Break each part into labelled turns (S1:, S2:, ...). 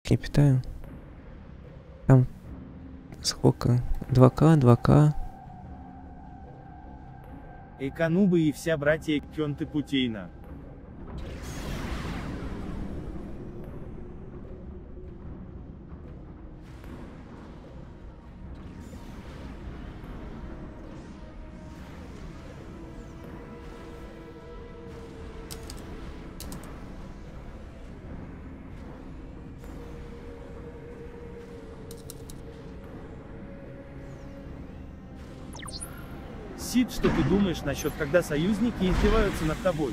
S1: Не питаю. Там сколько? 2К, 2К.
S2: Эканубы и вся братья Кёнты Путейна. Сид, что ты думаешь насчет, когда союзники издеваются над тобой?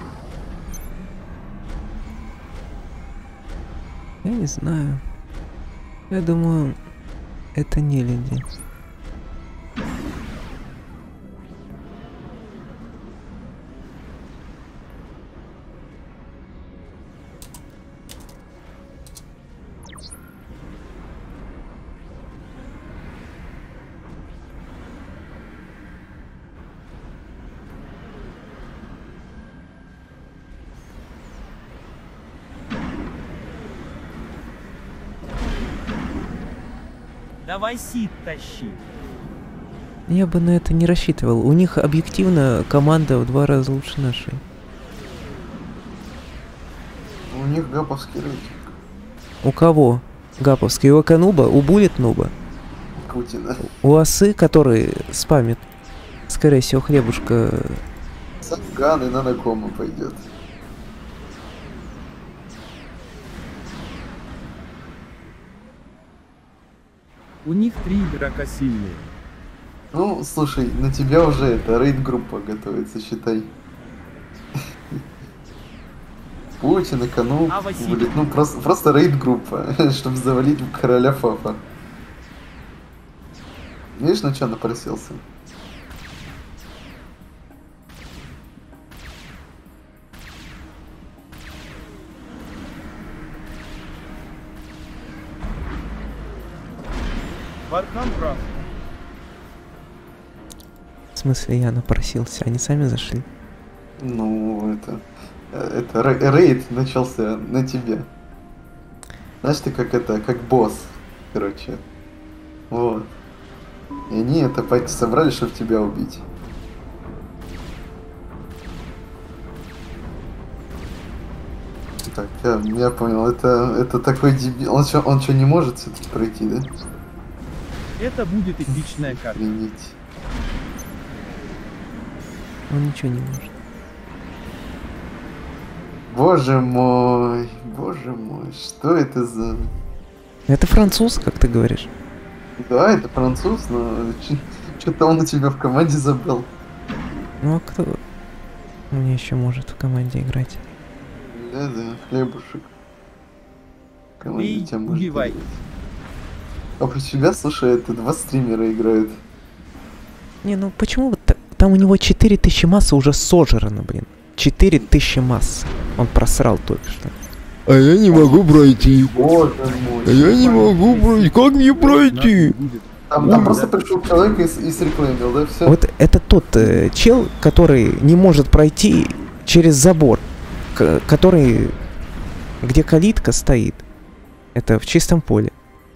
S1: Я не знаю. Я думаю, это не люди.
S2: Давай Сид тащи.
S1: Я бы на это не рассчитывал. У них объективно команда в 2 раза лучше нашей.
S3: У них гаповский рейтинг.
S1: У кого? Гаповский. У Экануба? У Буллет Нуба?
S3: Путина.
S1: У осы, который спамит. Скорее всего, хлебушка.
S3: Сафган и на Накома пойдет.
S2: У них 3 игрока сильные.
S3: Ну, слушай, на тебя уже это рейд-группа готовится, считай. Путин, Экануб,
S2: А Василий?
S3: будет, ну просто рейд-группа, чтобы завалить короля Фафа. Видишь, на что напросился?
S2: Вархан прав.
S1: В смысле, я напросился, они сами зашли.
S3: Ну, это рейд начался на тебе. Знаешь, ты как босс, короче. Вот. И они это пойти собрали, чтобы тебя убить. Так, я понял, это такой дебил. Он что, не может все-таки пройти, да?
S2: Это будет эпичная карта.
S3: Извините.
S1: Он ничего не может.
S3: Боже мой, что это за...
S1: Это француз, как ты говоришь.
S3: Да, это француз, но что-то он у тебя в команде забрал.
S1: Ну а кто мне еще может в команде играть?
S3: Да, хлебушек. В команде
S2: Бей,
S3: тебя может
S2: убивай.
S3: играть. А про себя, слушай, это 2 стримера играют.
S1: Не, ну почему вот там у него 4000 массы уже сожрано, блин. 4000 масс. Он просрал только что.
S4: А я не могу пройти.
S3: Боже мой.
S4: А я не могу пройти. Как мне пройти?
S3: Там просто пришел человек и среклеймил, да, все?
S1: Вот это тот чел, который не может пройти через забор, который, где калитка стоит. Это в чистом поле.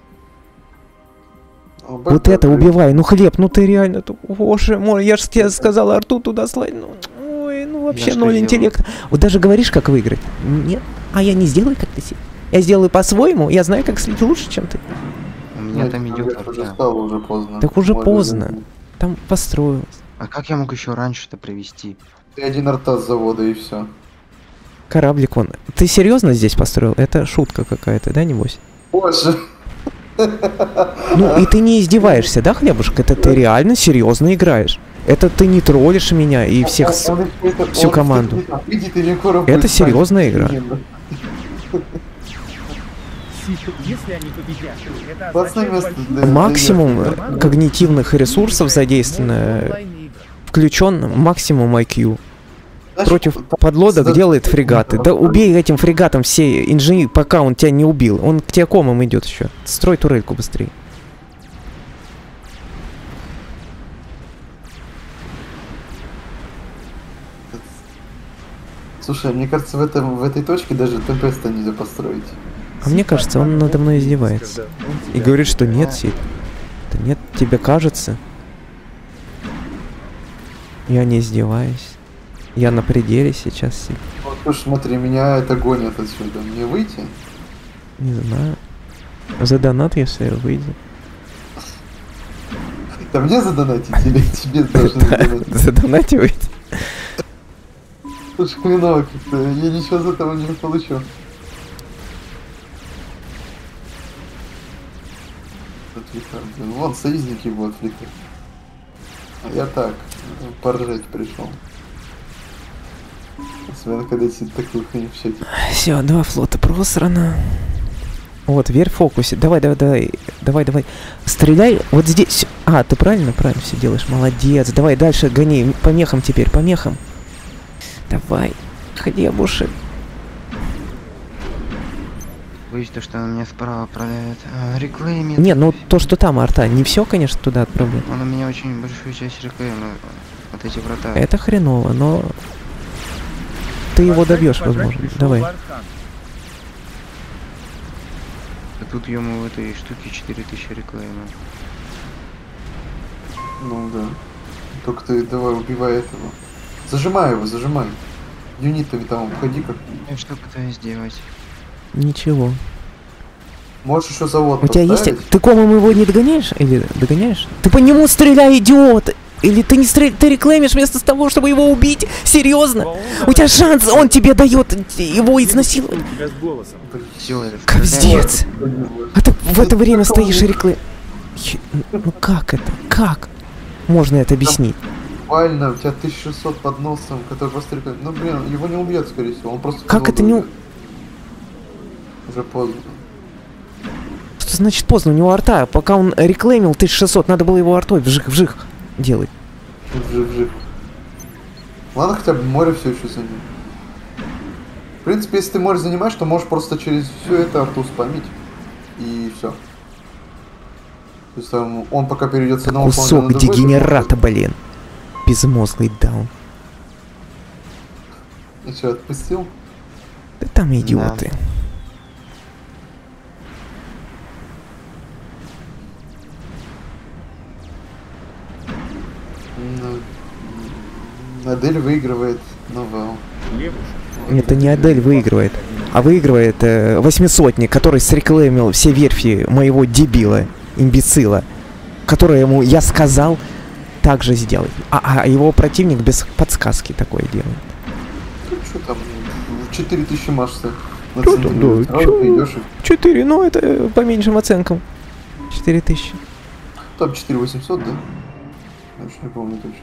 S1: Вот это убивай, ну хлеб, ну ты реально, боже мой, я же тебе сказал Арту туда слать, ну, ой, ну вообще ноль интеллекта. Вот даже говоришь, как выиграть? Нет, а я не сделаю, как ты себе. Я сделаю по-своему, я знаю, как слить лучше, чем ты.
S4: У меня там идет
S3: уже
S4: арта.
S3: стало уже поздно.
S1: Так уже
S3: Можно
S1: поздно.
S3: заменить.
S1: Там построилось.
S4: А как я мог еще раньше-то привести?
S3: Ты один арта с завода и все.
S1: Кораблик он. Ты серьезно здесь построил? Это шутка какая-то, да, небось?
S3: Боже.
S1: Ну и ты не издеваешься, да, хлебушек? Это ты реально серьезно играешь. Это ты не троллишь меня и всех, всю команду. Это серьезная игра.
S2: Если они победят, это
S3: Пацаны,
S2: означает большую
S1: Максимум
S2: команду.
S1: когнитивных ресурсов задействовано,
S2: Онлайн-игры.
S1: включен максимум IQ.
S3: Знаешь,
S1: Против подлодок делает фрегаты. Да убей этим фрегатом все инженеры, пока он тебя не убил. Он к тебе комом идет еще. Строй турельку быстрее.
S3: Слушай, мне кажется, в этой точке даже ТП-ста нельзя построить.
S1: А мне кажется, он надо мной издевается. И говорит, что нет, Сид. Да нет, тебе кажется. Я не издеваюсь. Я на пределе сейчас, Сид.
S3: Вот уж смотри, меня это гонит отсюда. Мне выйти?
S1: Не знаю. За донат, если выйдет.
S3: Да мне задонатить или тебе должны задонатить?
S1: За донат выйти.
S3: Слушай, хреново как-то, я ничего из этого не получу. Отвлекаю, блин. Вон союзники будут отвлекать. А я так, поржать пришел. Особенно когда сидит такую хуйню в чате.
S1: Все, 2 флота просрано. Вот, Вер в фокусе. Давай. Стреляй вот здесь. А, ты правильно все делаешь. Молодец. Давай дальше гони. По мехам теперь, по мехам. Давай. Хлебушек.
S4: Боюсь, то, что он меня справа отправляет. Реклеймит.
S1: Не, ну то, что там арта, не все, конечно, туда отправляет.
S4: Он у меня очень большую часть реклейма. Вот эти врата.
S1: Это хреново, но ты его добьешь, возможно. Давай.
S4: Тут ему в этой штуке 4000 реклейма.
S3: Ну да. Только ты давай убивай этого. Зажимай его, зажимай. Юнитами там обходи как.
S4: Я что пытаюсь сделать?
S1: Ничего.
S3: Можешь еще завод
S1: У тебя
S3: поставить.
S1: есть... Ты комом его не догоняешь? Или догоняешь? Ты по нему стреляй, идиот! Или ты не стреляешь, ты реклеймишь вместо того, чтобы его убить? Серьезно? У тебя шанс, он тебе дает его изнасиловать.
S4: Все,
S1: Капздец. А ты в это время стоишь и реклейм... Ну как это? Как? Можно это объяснить?
S3: Буквально, у тебя 1600 под носом, который просто реклеймит. Ну блин, его не убьет, скорее всего. Он просто...
S1: Как это не...
S3: Уже поздно.
S1: Что значит поздно? У него арта. Пока он реклеймил 1600, надо было его артой вжих делать.
S3: Вжих. Ладно, хотя бы море все еще за ним. В принципе, если ты море занимаешь, то можешь просто через все это арту спамить. И все. То есть там он пока перейдет с одного фланга на
S1: Кусок
S3: другой,
S1: дегенерата, блин. Безмозглый даун.
S3: И что, отпустил?
S1: Да там идиоты.
S3: Адель выигрывает новелл.
S1: Это не Адель выигрывает, а выигрывает 800-ник, который среклеймил все верфи моего дебила, имбецила, который ему я сказал так же сделать. А его противник без подсказки такое делает.
S3: Ну что там, 4000 машется.
S1: Да, 4, ну это по меньшим оценкам. 4000.
S3: Там 4800, да? Я уж не помню точно.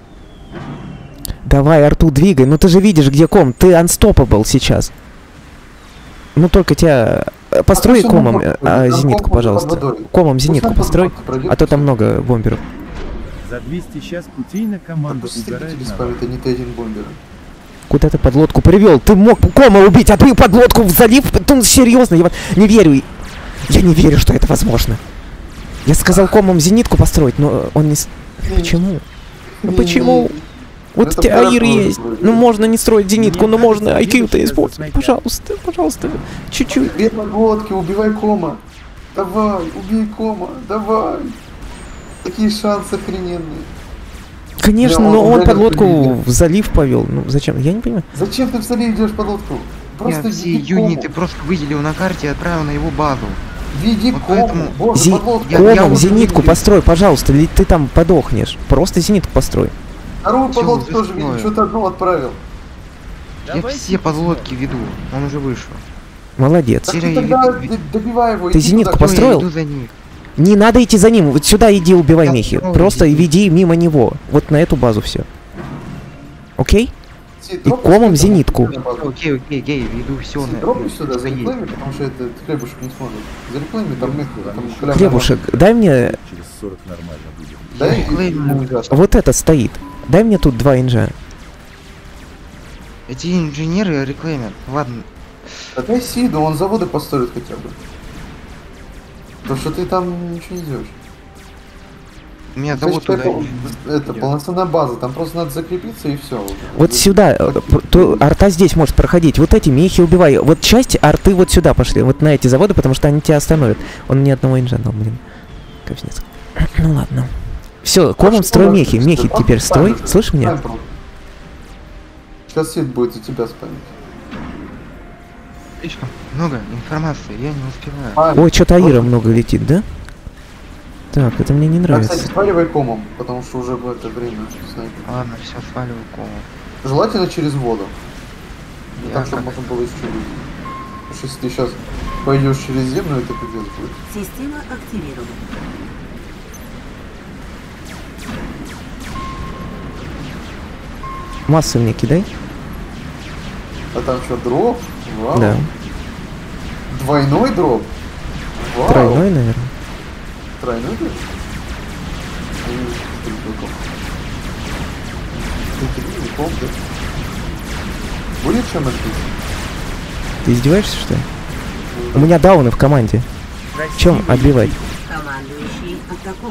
S1: Давай, Арту, двигай. Ну ты же видишь, где ком. Ты unstoppable сейчас. Ну только тебя... Построй комом зенитку, пожалуйста. Комом зенитку построй, а то там много бомберов.
S2: За 200 сейчас путейная команда угорает.
S3: Это не ты один бомбер.
S1: Куда ты подлодку привел? Ты мог кома убить, а ты подлодку в залив? Ну серьезно, я не верю. Я не верю, что это возможно. Я сказал комом зенитку построить, но он не... Почему? Ну почему? Вот у тебя АИР есть. Ну можно не строить зенитку, но можно IQ-то использовать. Пожалуйста, чуть-чуть.
S3: Две подлодки, убивай кома. Давай, убей кома, давай. Такие шансы охрененные.
S1: Конечно, но он подлодку в залив повел. Ну зачем? Я не понимаю.
S3: Зачем ты в залив идешь подлодку?
S4: Просто все юниты просто выделил на карте и отправил на его базу.
S3: Веди
S4: Вот
S3: кому.
S4: поэтому-
S3: Боже, подлодку.
S1: Комом зенитку построй, пожалуйста, или ты там подохнешь. Просто зенитку построй.
S3: Вторую
S4: Чего
S3: подлодку
S4: ты
S3: тоже
S4: строишь?
S3: видел, что-то одну отправил.
S4: Я все подлодки веду, он уже вышел.
S1: Молодец.
S3: Так
S4: Серия,
S3: ты тогда
S4: иди.
S3: добивай его.
S1: Ты
S3: иди
S1: зенитку
S3: туда.
S1: построил?
S4: Я иду за них.
S1: Не надо идти за ним. Вот сюда иди, убивай
S4: Я
S1: мехи.
S4: строил,
S1: Просто
S4: иди.
S1: веди мимо него. Вот на эту базу все. Окей?
S3: Дропай
S1: комом
S3: сюда,
S1: зенитку.
S3: на базу.
S4: Окей, веду все на...
S3: Дропай сюда,
S4: всё есть.
S3: зареклами, потому что этот хлебушек не сможет. Зареклами, там мех, там хлеб.
S1: Хлебушек, дай мне...
S2: Через 40 нормально будет.
S3: Дай
S4: Реклейм.
S3: ему gas.
S1: Вот это стоит. Дай мне тут 2 инжа.
S4: Эти инженеры реклеймят. Ладно,
S3: Да дай Сиду, он заводы построит хотя бы. Потому что ты там ничего не делаешь.
S4: У меня
S3: То есть
S4: завод туда
S3: это полноценная база, там просто надо закрепиться и все.
S1: Вот сюда, то арта здесь может проходить. Вот эти мехи убивай. Вот часть арты вот сюда пошли, вот на эти заводы, потому что они тебя остановят. Он ни одного инжа дал, блин. Капец. Ну ладно. Все, комом строй мехи. Мехи теперь строй. Слышь меня?
S3: Сейчас Сид будет за тебя спамить.
S4: слишком много информации, я не успеваю.
S1: Ой, что-то Аира много летит, да? Так, это мне не нравится.
S3: Кстати, сваливай комом, потому что уже в это время снайпер.
S4: Ладно, все, сваливаю комом.
S3: Желательно через воду.
S4: Я
S3: Так, чтобы можно было еще люди. Потому что если ты сейчас пойдешь через землю, это пиздец будет.
S5: Система активирована.
S1: Массу мне кидай.
S3: А там что, дроп? Вау.
S1: Да.
S3: Двойной дроп? Вау.
S1: Тройной, наверное.
S3: Тройной дроп? Будет чем отбить?
S1: Ты издеваешься, что ли? У меня дауны в команде. Чем отбивать?
S5: Командующий атакован.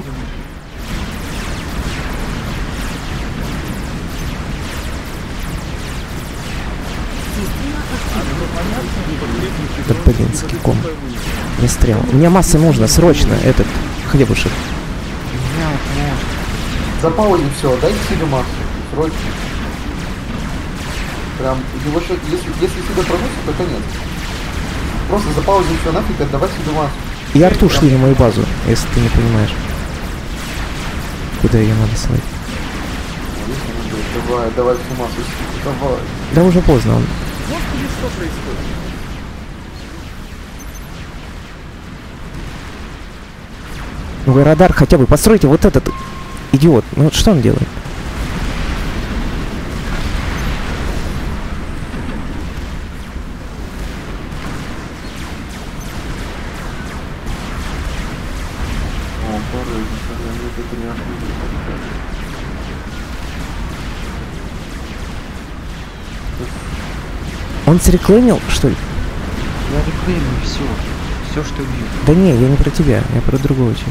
S1: Да блин, скиком. Не стрел. Мне масса нужно, срочно, этот хлебушек.
S4: Меня вот может.
S3: Запаузи все, дайте себе массу. Срочно. Прям, его сейчас, если сюда проносит, то конец. Просто запаузи все нафиг, отдавай себе массу.
S1: И арту шли на мою базу, если ты не понимаешь. Куда ее надо сводить?
S3: Давай, давай всю массу. Давай.
S1: Да уже поздно, он.
S2: Господи, что происходит?
S1: Ну вы радар хотя бы постройте, вот этот идиот. Ну вот что он делает?
S3: О, поры, это не
S1: Он среклеймил, что ли?
S4: Я реклеймю все. Все, что вижу.
S1: Да не, я не про тебя, я про другого человека.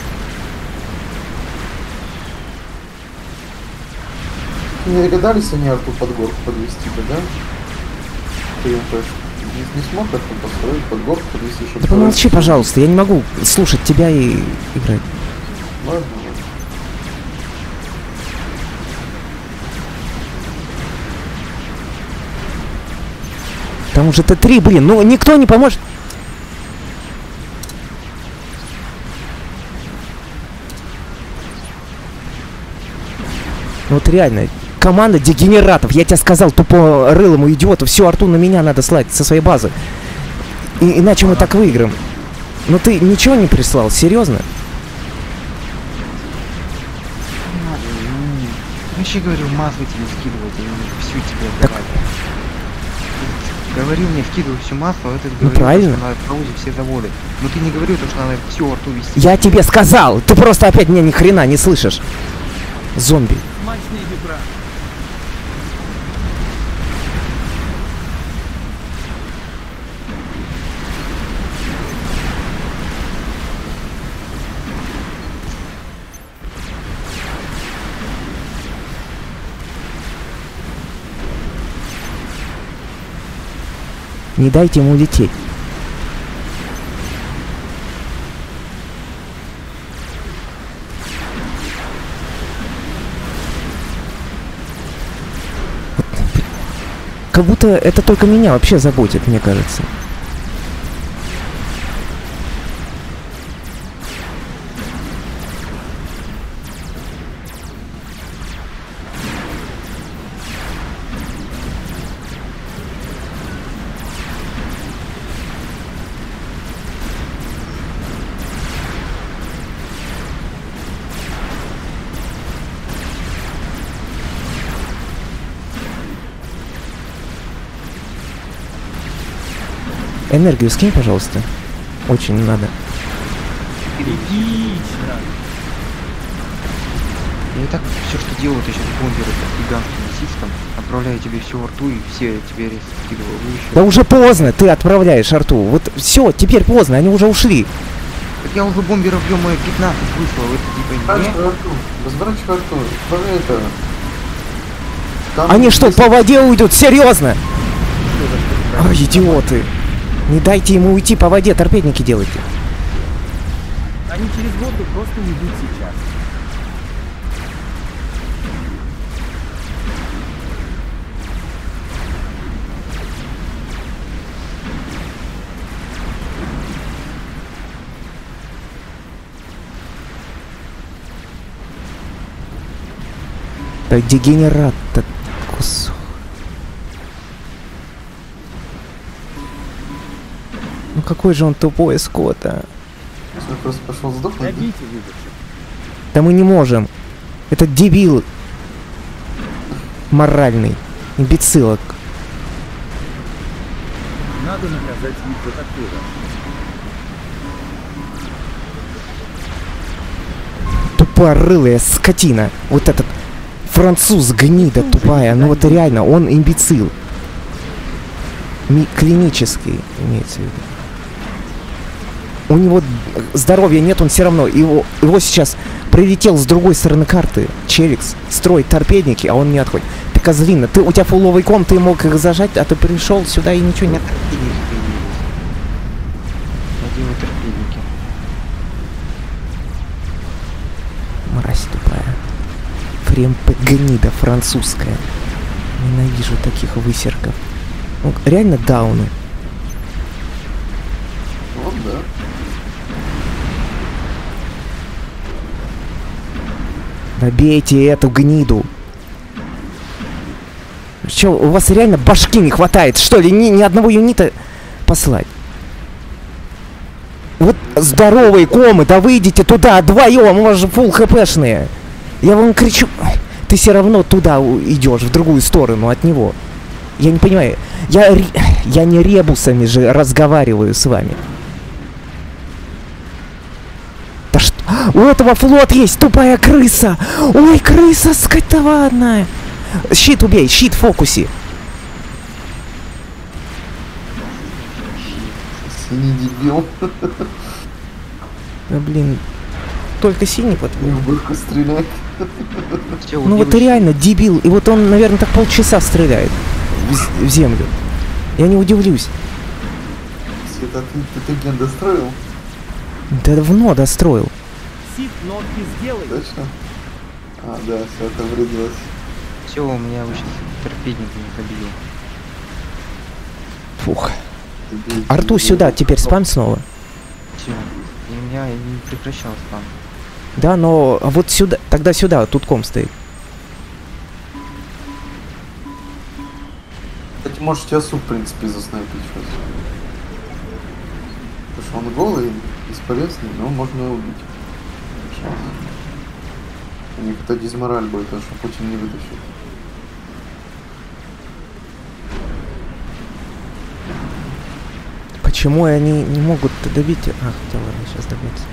S3: Не догадались они арту под горку подвести бы, да? ТМП. Не смог это построить, под горку подвести, чтобы...
S1: Да помолчи, пожалуйста, я не могу слушать тебя и играть.
S3: Ладно, ладно.
S1: Там уже Т3, блин, ну никто не поможет. Ну вот реально, команда дегенератов. Я тебе сказал, тупорылому идиоту, всю арту на меня надо слать со своей базы. Иначе мы так выиграем. Ну ты ничего не прислал, серьезно?
S4: Вообще говорю, массу тебе скидывать, а не всю тебе
S1: Так...
S4: отдавать. Говорил мне, вкидывай всю массу, а этот
S1: Ну
S4: говорил,
S1: правильно.
S4: что надо проводить все заводы. Но ты не говорил, что надо всю арту вести.
S1: Я тебе сказал! Ты просто опять меня ни хрена не слышишь. Зомби.
S2: Смачные вибра.
S1: Не дайте ему улететь. Как будто это только меня вообще заботит, мне кажется. Энергию скинь, пожалуйста. Очень надо.
S2: Отлично.
S4: Я и так все, что делаю, это сейчас бомберы под гигантским насистом. Отправляю тебе всю арту и все тебе рез скидываю.
S1: Да уже поздно, ты отправляешь арту. Вот все, теперь поздно, они уже ушли.
S4: Так я уже бомберов, ё-моё, 15 выслал, это типа не...
S3: Разворачивай Артур. Смотри это. Там
S1: Они что,
S3: есть-
S1: по воде уйдут? Серьезно? Ой, идиоты. Не дайте ему уйти по воде, торпедники делайте.
S2: Они через воду просто уйдут сейчас.
S1: Да дегенерат-то кусок. Ну какой же он тупой, Скотт, а?
S3: Я просто пошел сдохнуть. да?
S2: Добейте выживших.
S1: Да мы не можем. Это дебил. Моральный. Имбецилок.
S2: Надо наказать их за такое.
S1: Тупорылая скотина. Вот этот француз гнида тупая. Ну вот реально, он имбецил. Клинический имеется в виду. У него здоровья нет, он все равно. Его сейчас прилетел с другой стороны карты. Челикс строит торпедники, а он не отходит. Ты козлина, у тебя фуловый ком, ты мог их зажать, а ты пришел сюда и ничего
S4: У
S1: нет.
S4: меня торпедники появились. Я делаю торпедники.
S1: Мразь тупая. Гнида французская. Ненавижу таких высерков. Ну, реально дауны.
S3: Вот, да.
S1: Добейте эту гниду. Че, у вас реально башки не хватает, что ли? Ни одного юнита послать. Вот здоровые комы, да выйдите туда вдвоем, у вас же фулл хпшные. Я вам кричу, ты все равно туда идешь, в другую сторону от него. Я не понимаю, я не ребусами же разговариваю с вами. Да что? У этого флот есть, тупая крыса! Ой, крыса скотованная! Щит убей, щит в фокусе.
S3: Синий дебил.
S1: Да блин, только синий под...
S3: В бырку стреляет.
S4: Всё,
S1: Ну вот
S4: убил.
S1: реально дебил, и вот он, наверное, так полчаса стреляет в землю. Я не удивлюсь.
S3: Света, ты ген достроил?
S1: Давно достроил.
S2: Сид нотки сделай.
S3: Точно? А, да, все это врезалось.
S4: Все, у меня вы сейчас торпедники не победил.
S1: Фух. Арту сюда, теперь спам снова.
S4: Все. И у меня не прекращал спам.
S1: Да, но а вот сюда, тогда сюда, тут ком стоит.
S3: Кстати, может тебя суп, в принципе, заснайпить сейчас. Потому что он голый, бесполезный, но можно убить. Сейчас. У них это дизмораль будет, потому что Путин не вытащит.
S1: Почему они не могут добить? А, хотя ладно, сейчас добьются.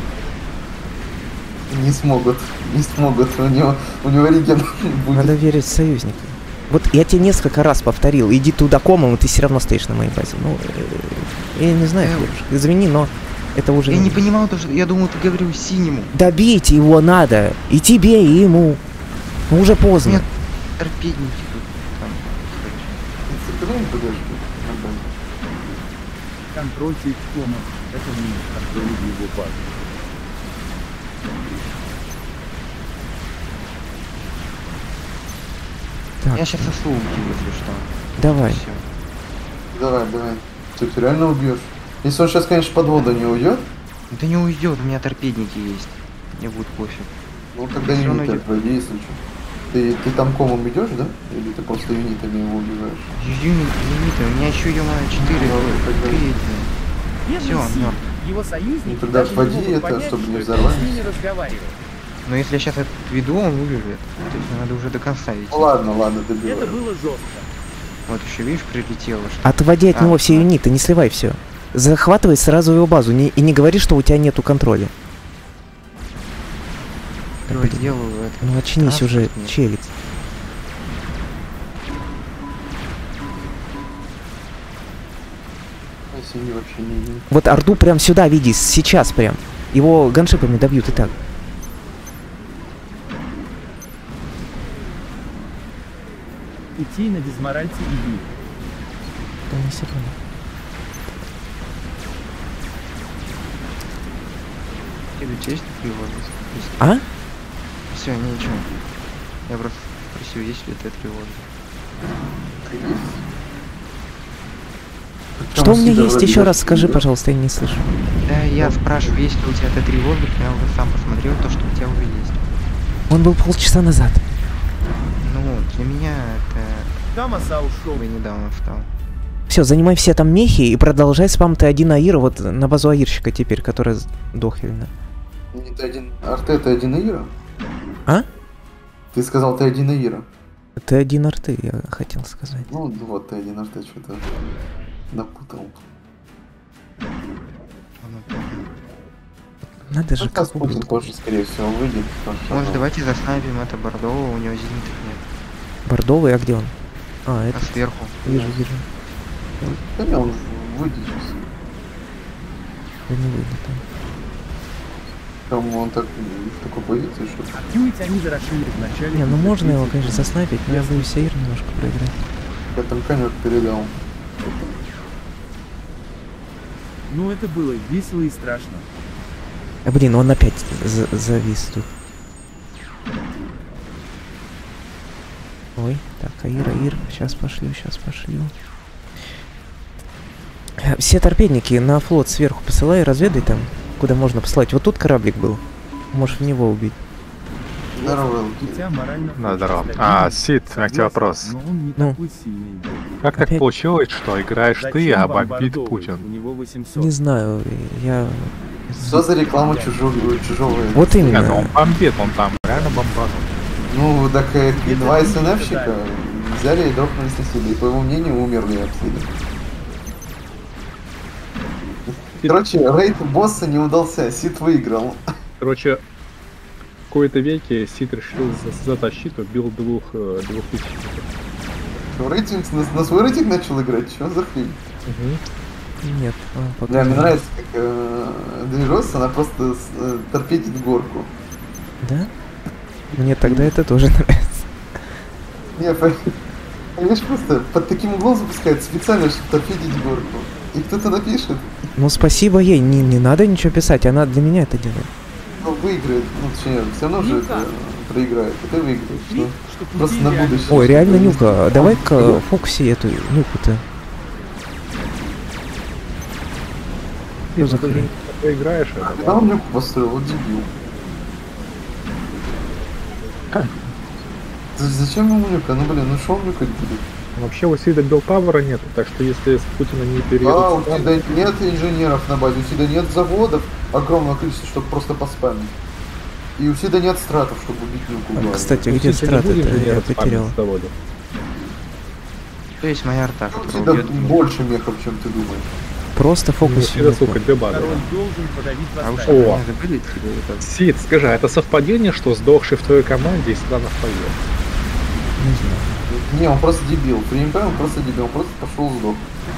S3: Не смогут, не смогут. У него реген будет.
S1: Надо верить в союзника. Вот я тебе несколько раз повторил, иди туда комом, и ты все равно стоишь на моей базе. Ну, я не знаю, Федюшка, извини, но это уже...
S4: Я не понимал то, что я думал, ты говорил синему.
S1: Добить его надо, и тебе, и ему. Ну, уже поздно.
S4: Нет, торпедники тут. Там,
S3: Закрываем подожди. Нормально.
S2: Контрольте их комом. Это мы контролируем его базу.
S1: Так,
S4: Я сейчас сосу убью, если что.
S1: давай.
S4: Всё.
S3: Давай, давай. Ты реально убьешь. Если он сейчас, конечно, под воду не уйдет,
S4: Да не уйдет, у меня торпедники есть. Мне будет пофиг.
S3: ну тогда
S4: Всё равно
S3: юниты
S4: идёт.
S3: отводи, если что. Ты там комом идешь, да? Или ты просто юнитами его убиваешь?
S4: Юниты, у меня еще ё-моё 4
S3: тогда-
S4: третьи.
S2: Бедный
S4: Всё,
S2: Сид.
S4: мёртв.
S2: Его союзники
S3: Ну, тогда
S2: даже не
S3: отводи
S2: могут
S3: это,
S2: понять,
S3: чтобы не
S2: что
S3: взорвались.
S2: с ними разговаривать.
S4: Но если я сейчас отведу, он выбежит. То есть надо уже до конца идти.
S3: Ну ладно,
S2: Это
S3: добивай.
S2: было жестко.
S4: Вот еще видишь, прилетело. Что...
S1: Отводи от него все
S4: да.
S1: юниты, не сливай все. Захватывай сразу его базу и не говори, что у тебя нету контроля.
S4: Давай сделаю это.
S1: Ну очнись уже,
S4: Нет.
S1: челик.
S3: синий вообще не...
S1: Вот Орду прям сюда, види, сейчас прям. Его ганшипами добьют и так.
S2: Идти на дизморальте и бить.
S1: Да не секунду.
S4: Следующий есть тревожность?
S1: А?
S4: Все, ничего. Я просто спросил, есть ли это тревожность.
S1: Что у меня есть? Еще раз скажи, пожалуйста, я не слышу.
S4: Да, я спрашиваю, есть ли у тебя это тревожность, я уже сам посмотрел то, что у тебя уже есть.
S1: Он был полчаса назад.
S4: Ну, для меня это...
S2: Камаса ушел.
S4: Я недавно встал.
S1: Все, занимай все там мехи и продолжай спам Т1 Аира вот на базу Аирщика теперь, которая дохлина.
S3: Не Т1... Арте Т1 Аира?
S1: А?
S3: Ты сказал Т1 Аира.
S1: Т1 арты, я хотел сказать.
S3: Ну вот, Т1 Арте что-то напутал.
S1: Надо же,
S3: Сейчас
S1: как
S3: Путин
S1: ублюдку.
S3: позже, скорее всего, выйдет.
S4: Может, давайте заснайпим это бордового, у него зениток нет.
S1: Бордовый, а где он? А,
S4: А
S1: это...
S4: сверху.
S1: Вижу, вижу.
S3: Да не, он выйдет сейчас.
S1: Да не выйдет там.
S3: Там он так в такой позиции, что...
S2: Отнюдь они зарошили в начале.
S1: Не, ну можно его, конечно, заснайпить, но я боюсь Аир немножко проиграть.
S3: Я там конек передал.
S2: Ну это было весело и страшно.
S1: А, блин, он опять завис тут. Ой, так, Аир, сейчас пошлю. Все торпедники на флот сверху посылай, разведай там, куда можно послать. Вот тут кораблик был. Можешь в него убить.
S3: Здорово,
S2: У тебя морально...
S6: Да, здорово.
S2: очень
S6: А,
S2: стабильный,
S6: Сид, у меня к тебе вопрос.
S2: Но он не
S1: Ну.
S2: такой сильный.
S6: Как так
S1: Опять?
S6: получилось, что играешь ты,
S2: Зачем
S6: а
S2: вам
S6: бомбит
S2: бордовый?
S6: Путин?
S2: У него 800.
S1: Не знаю, я...
S3: Что за реклама чужого?
S1: Вот
S6: Нет,
S1: именно.
S6: он бомбит, он там реально бомбанул.
S3: Ну, так два
S2: Это
S3: СНФщика
S2: да.
S3: взяли и дропнули с Сида, и по его мнению умерли от Сида. Короче, рейд босса не удался, Сид выиграл.
S6: Короче, в какой-то веке Сид решил затащить, убил двух тысячников.
S3: Рейтинг, на свой рейтинг начал играть, что за хрень?
S1: Нет, пока
S3: Да, мне
S1: нет.
S3: нравится, как движется, она просто торпедит горку.
S1: Да? Мне тогда это тоже нравится.
S3: Не, понимаешь, просто под таким углом запускает специально, чтобы торпедить горку. И кто-то напишет,
S1: Ну спасибо ей, не надо ничего писать, она для меня это делает.
S3: ну, выиграет, ну, точнее, все равно же это проиграет, и ты выиграешь, ну,
S2: Что
S3: просто
S2: пути
S3: на
S2: реально-
S3: будущее.
S1: Ой, реально
S3: чтобы-
S1: Нюка, давай-ка фокуси эту Нюку-то. Что за хрень?
S6: Ты играешь это,
S3: Когда он люк построил, вот дебил. Зачем ему люка? Ну блин, ну шо он люкать будет?
S6: Вообще у Сида билтавера нету, так что если с Путина не
S3: У
S6: переедут...
S3: тебя нет инженеров на базе, у тебя нет заводов огромного количества, чтобы просто поспамить. И у тебя нет стратов, чтобы убить люку. главное.
S1: Кстати, где страты-то? Я потерял.
S4: То есть моя арта,
S3: У
S4: которая
S3: тебя
S4: убьет.
S3: больше мехов, чем ты думаешь.
S1: Просто фокус.
S6: Сида, сука, две базы.
S2: Король должен подавить
S4: А уж
S2: восстание.
S6: О.
S4: меня забыли тебе это.
S6: Сид, скажи, а это совпадение, что сдохший в твоей команде из кланов поел?
S1: Не знаю.
S3: Не, он просто дебил. При МП он просто дебил, он просто пошел сдох.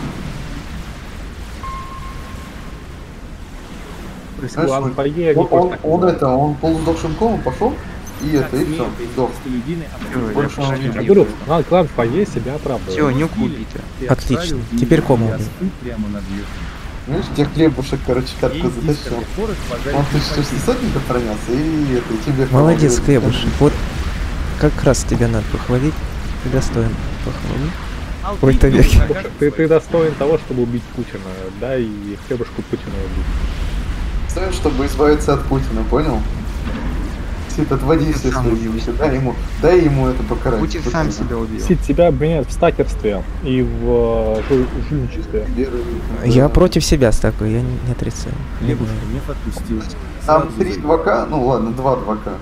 S6: То есть
S3: Знаешь,
S6: клан
S3: он-
S6: Пае, они
S3: Он,
S6: просто
S3: он,
S6: так
S3: он
S6: называют.
S3: это, он полусдохшим комом пошел, и это, и все, сдох.
S2: Простолюдины
S4: Всё, я
S3: Больше
S4: пошел.
S3: он не
S6: Я говорю, клан Пае себя оправдывает.
S4: Все, нюк убита.
S1: Отлично. Теперь кому убить?
S2: Прямо над верхом.
S3: Видишь, тебе хлебушек, короче, катку
S2: Есть
S3: затащил.
S2: дисковый форекс, пожарить
S3: Он
S2: не
S3: ты
S2: хотел.
S3: сотников пронялся, и это, и тебе...
S1: Молодец,
S3: хлебушек.
S1: Хлебушек. Вот как раз тебя надо похвалить. Ты достоин похвалы.
S2: А
S1: Ой,
S2: ты
S1: это веки.
S2: на
S6: Слушай, ты достоин того, чтобы убить Путина, да, и хлебушку Путина убить.
S3: Ставишь, чтобы избавиться от Путина, понял? Сид, отводи
S4: Путин
S3: все
S4: сам
S3: свои
S4: убил
S3: вещи, дай ему это покарать.
S4: Путин сам себя убил.
S6: Сид, тебя обвиняют в стакерстве и в жульничестве.
S1: Я против себя стакаю, я не отрицаю. Не
S2: Хлебушка
S1: знаю.
S2: не отпустил.
S3: Там
S2: Сразу
S3: 3
S2: заебал.
S3: 2К, ну ладно, 2 2К.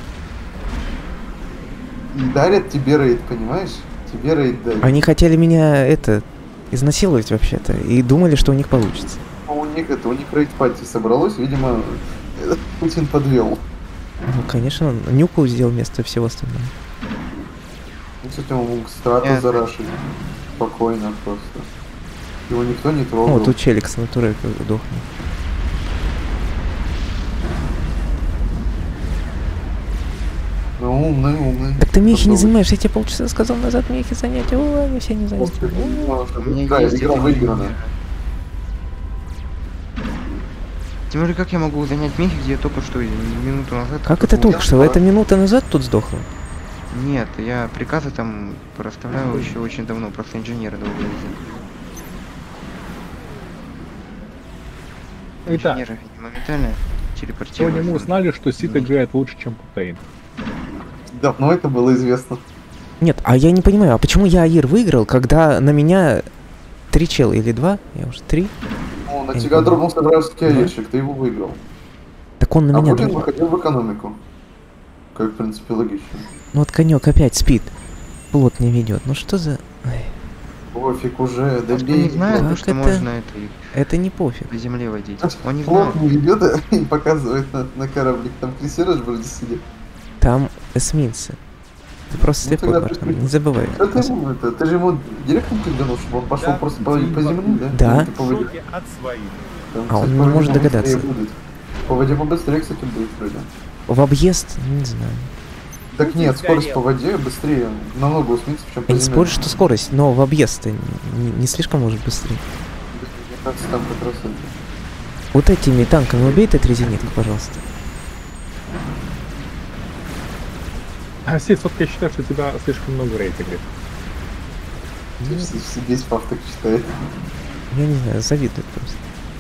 S3: И дарят тебе рейд, понимаешь? Тебе рейд дают.
S1: Они хотели меня изнасиловать вообще-то и думали, что у них получится.
S3: А у них рейд пати собралось, видимо, Путин подвел.
S1: Ну, конечно, Нюку сделал вместо всего остального.
S3: Ну, кстати, он мог страту
S4: Нет.
S3: зарашить. Спокойно просто. Его никто не трогал.
S1: О, тут челик с натурой дохнет.
S3: Ну, умный.
S1: Так ты мехи не
S3: Попробуй.
S1: занимаешь, я тебе полчаса сказал назад мехи занять. Ой, они все не заняты.
S4: У меня
S3: Да,
S4: есть
S3: игра
S4: эти
S3: выиграна.
S4: мехи. Тем более, как я могу занять мехи, где я только что минуту назад...
S1: Как это только что? Это минута назад тут сдохло?
S4: Нет, я приказы там проставляю еще очень давно, просто инженеры долго ездят.
S6: Итак,
S4: Инженеры моментально
S6: сегодня
S4: телепортируются.
S6: мы узнали, что Сид играет лучше, чем Путейн.
S3: Давно это было известно.
S1: Нет, а я не понимаю, а почему я Аир выиграл, когда на меня 3 чела или 2? Я уже 3.
S3: Ну, на
S1: Я не
S3: тебя
S1: помню.
S3: дропнулся вражеский орешек, ты его выиграл.
S1: Так он на
S3: А
S1: меня...
S3: Путин
S1: дров-
S3: выходил в экономику. Как, в принципе, логично.
S1: Ну вот конек опять спит. Плот не ведет. Ну что за... Ай,
S3: Пофиг уже,
S4: Просто
S3: добей.
S4: не знает,
S1: Как
S4: что
S1: это?
S4: можно это и
S1: это не пофиг.
S4: по земле водить. Он не знает.
S3: Флот не ведет и показывает на кораблик. Там крейсеры же вроде сидят.
S1: Там эсминцы. Ты просто
S3: Ну,
S1: слепой,
S3: тогда
S1: братан,
S3: прикольно.
S1: не забывай.
S3: Как ты ему это? Ты же ему директом придумал, чтобы он пошел
S2: Да,
S3: просто по
S2: день
S3: земле,
S2: вокруг.
S3: да?
S1: Да.
S3: Или по
S2: В
S3: воде?
S2: шоке от своих.
S3: Там,
S1: А
S3: кстати,
S1: он не
S3: по воде
S1: может
S3: побыстрее
S1: догадаться.
S3: будет. По воде побыстрее, кстати, будет вроде.
S1: В объезд? Не знаю.
S3: Так
S2: Ну,
S3: нет,
S2: ты
S3: скорость
S2: сгорел.
S3: по воде быстрее, намного усмится, чем по
S1: Я не
S3: земле.
S1: спорю, что скорость, но в объезд-то не слишком может быстрее.
S3: Мне кажется, там как раз это.
S1: Вот этими танками убей этот резинитку, пожалуйста.
S6: А, Сид, вот я считаю, что у тебя слишком много рейтинга.
S3: Весь паф так считает.
S1: Я не знаю, завидую просто.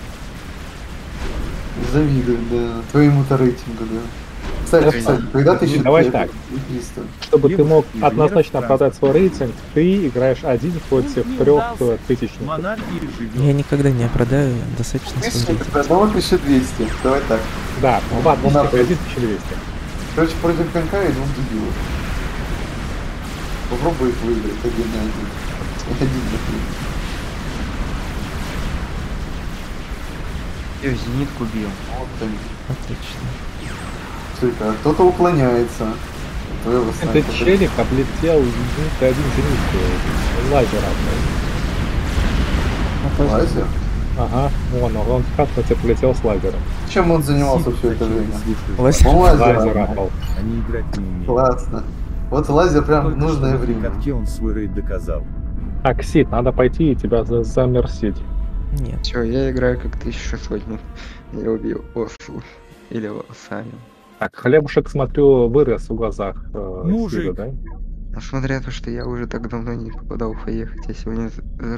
S3: Завидую, да. Твоему-то рейтингу, да. Кстати, когда ты еще
S6: Давай так.
S3: 300?
S6: Чтобы ты мог
S2: Девушки,
S6: однозначно
S2: инженеров
S6: продать свой рейтинг, ты играешь один против
S2: Не
S6: 3
S2: удался.
S6: тысячников.
S2: Монархии
S1: Я
S2: живет.
S1: никогда не продаю достаточно свой
S3: 1000,
S1: рейтинг.
S3: тогда вот 1200. Давай так.
S6: Да, 2
S3: Монарх.
S6: тысячи, 1200.
S3: Короче, против конька и двух дебилов. Попробуй их выиграть 1 на 1. 1 на 3.
S4: Я зенитку бил.
S3: Вот они.
S1: Отлично.
S3: Слушай, а кто-то уклоняется. Твоего
S6: Этот
S3: снайпера.
S6: челик облетел один зенит лазером.
S3: Лазер?
S6: Ага, вон он в катке полетел с лазером.
S3: Чем он занимался все это
S2: Зачем
S3: время?
S2: слушают?
S1: Лазер?
S3: Он
S6: Лазер
S3: лазер.
S6: апал.
S2: Они играть не умеют.
S3: Классно. Вот лазер прям
S2: Только
S3: нужное
S2: что в
S3: время.
S2: катке он свой рейд доказал.
S6: Так, Сид, надо пойти и тебя замерсить.
S1: Нет.
S4: Все, я играю как 1600. Я убил Осу. Или Осаню.
S6: Так, хлебушек, смотрю, вырос в глазах
S2: Мужик.
S6: Сида, да?
S4: Несмотря на то, что я уже так давно не попадал в фае, хотя сегодня